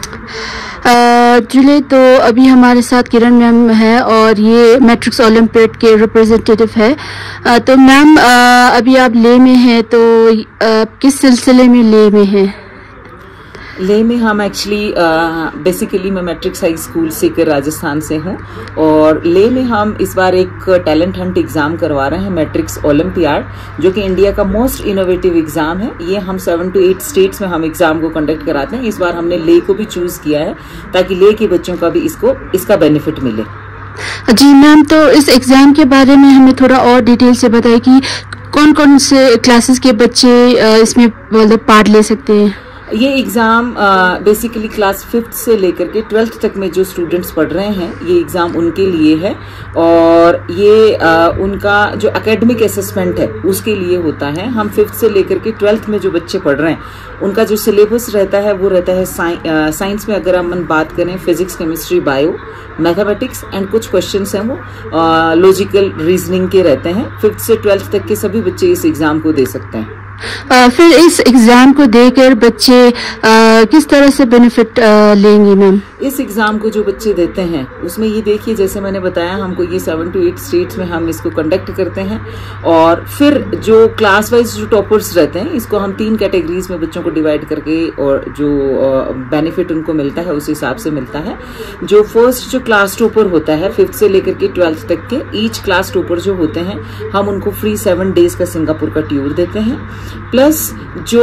जुले तो अभी हमारे साथ किरण मैम है और ये मैट्रिक्स ओलंपियाड के रिप्रेजेंटेटिव है। तो मैम अभी आप ले में हैं, तो किस सिलसिले में ले में हैं? ले में हम एक्चुअली बेसिकली मैं Matrix high school Sikar Rajasthan से हूँ और ले में हम इस बार एक टैलेंट हंट एग्जाम करवा रहे हैं, मैट्रिक्स ओलंपियाड, जो कि इंडिया का मोस्ट इनोवेटिव एग्जाम है। ये हम 7 to 8 स्टेट्स में हम एग्जाम को कंडक्ट कराते हैं। इस बार हमने ले को भी चूज किया है ताकि ले के बच्चों का भी इसका बेनिफिट मिले। जी मैम, तो इस एग्जाम के बारे में हमें थोड़ा और डिटेल से बताइए कि कौन कौन से क्लासेस के बच्चे इसमें मतलब पार्ट ले सकते हैं। ये एग्ज़ाम बेसिकली क्लास 5th से लेकर के 12th तक में जो स्टूडेंट्स पढ़ रहे हैं, ये एग्ज़ाम उनके लिए है और ये उनका जो एकेडमिक असेसमेंट है उसके लिए होता है। हम 5th से लेकर के 12th में जो बच्चे पढ़ रहे हैं उनका जो सिलेबस रहता है वो रहता है साइंस में अगर हम बात करें physics, chemistry, bio, mathematics and कुछ क्वेश्चंस हैं वो लॉजिकल रीजनिंग के रहते हैं। 5th से 12th तक के सभी बच्चे इस एग्ज़ाम को दे सकते हैं। फिर इस एग्जाम को देकर बच्चे किस तरह से बेनिफिट लेंगे मैम? इस एग्जाम को जो बच्चे देते हैं उसमें ये देखिए, जैसे मैंने बताया, हमको ये 7 to 8 स्टेट्स में हम इसको कंडक्ट करते हैं और फिर जो क्लास वाइज जो टॉपर्स रहते हैं इसको हम 3 कैटेगरीज में बच्चों को डिवाइड करके और जो बेनिफिट उनको मिलता है उस हिसाब से मिलता है। जो फर्स्ट जो क्लास टॉपर होता है 5th से लेकर के 12th तक के, ईच क्लास टॉपर जो होते हैं हम उनको फ्री 7 डेज का सिंगापुर का टूर देते हैं। प्लस जो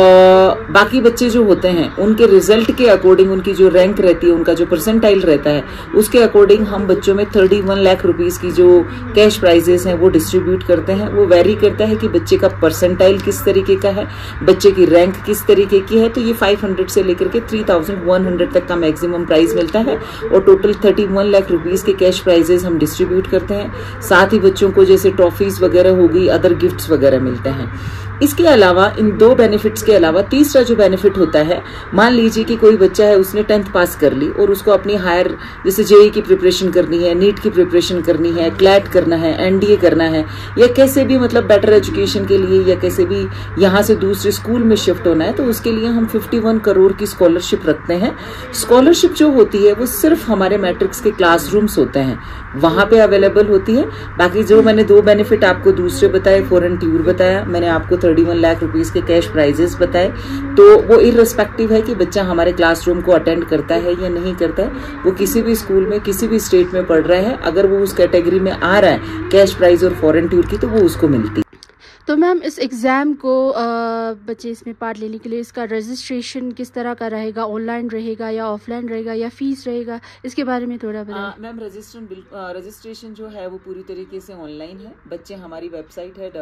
बाकी बच्चे जो होते हैं उनके रिजल्ट के अकॉर्डिंग, उनकी जो रैंक रहती है, उनका जो परसेंटाइल रहता है उसके अकॉर्डिंग हम बच्चों में 31 लाख रुपीस की जो कैश प्राइजेस हैं वो डिस्ट्रीब्यूट करते हैं। वो वेरी करता है कि बच्चे का परसेंटाइल किस तरीके का है, बच्चे की रैंक किस तरीके की है। तो ये 500 से लेकर के 3100 तक का मैक्सिमम प्राइज मिलता है और टोटल 31 लाख रुपीस के कैश प्राइजेस हम डिस्ट्रीब्यूट करते हैं। साथ ही बच्चों को जैसे ट्रॉफीज वगैरह होगी, अदर गिफ्ट्स वगैरह मिलते हैं। इसके अलावा इन 2 बेनिफिट्स के अलावा तीसरा जो बेनिफिट होता है, मान लीजिए कि कोई बच्चा है उसने 10th पास कर ली और उसको अपनी हायर जैसे जेईई की प्रिपरेशन करनी है, नीट की प्रिपरेशन करनी है, क्लैट करना है, एनडीए करना है, या कैसे भी मतलब बेटर एजुकेशन के लिए या कैसे भी यहाँ से दूसरे स्कूल में शिफ्ट होना है, तो उसके लिए हम 51 करोड़ की स्कॉलरशिप रखते हैं। स्कॉलरशिप जो होती है वो सिर्फ हमारे मैट्रिक्स के क्लासरूम्स होते हैं वहां पे अवेलेबल होती है। बाकी जो मैंने 2 बेनिफिट आपको दूसरे बताए, फॉरेन टूर बताया, मैंने आपको 31 लाख रुपीस के कैश प्राइजेस बताए, तो वो इररिस्पेक्टिव है कि बच्चा हमारे क्लासरूम को अटेंड करता है या नहीं करता है। वो किसी भी स्कूल में किसी भी स्टेट में पढ़ रहा है, अगर वो उस कैटेगरी में आ रहा है कैश प्राइज और फॉरेन टूर की, तो वो उसको मिलती है। तो मैम इस एग्ज़ाम को बच्चे इसमें पार्ट लेने के लिए इसका रजिस्ट्रेशन किस तरह का रहेगा? ऑनलाइन रहेगा या ऑफलाइन रहेगा या फीस रहेगा? इसके बारे में थोड़ा बताइए। मैम रजिस्ट्रेशन जो है वो पूरी तरीके से ऑनलाइन है। बच्चे हमारी वेबसाइट है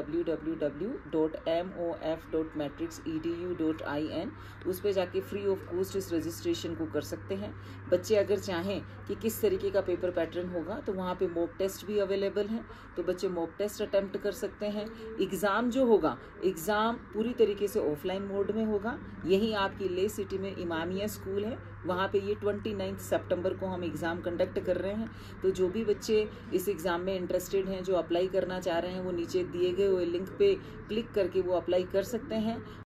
www.mof.matrixedu.in, उस पर जाके फ्री ऑफ कॉस्ट इस रजिस्ट्रेशन को कर सकते हैं। बच्चे अगर चाहें कि किस तरीके का पेपर पैटर्न होगा तो वहाँ पे मॉक टेस्ट भी अवेलेबल है, तो बच्चे मॉक टेस्ट अटेम्प्ट कर सकते हैं। एग्ज़ाम जो होगा, एग्ज़ाम पूरी तरीके से ऑफलाइन मोड में होगा। यही आपकी ले सिटी में इमामिया स्कूल है, वहाँ पे ये 29 सितंबर को हम एग्ज़ाम कंडक्ट कर रहे हैं। तो जो भी बच्चे इस एग्ज़ाम में इंटरेस्टेड हैं, जो अप्लाई करना चाह रहे हैं, वो नीचे दिए गए हुए लिंक पे क्लिक करके वो अप्लाई कर सकते हैं।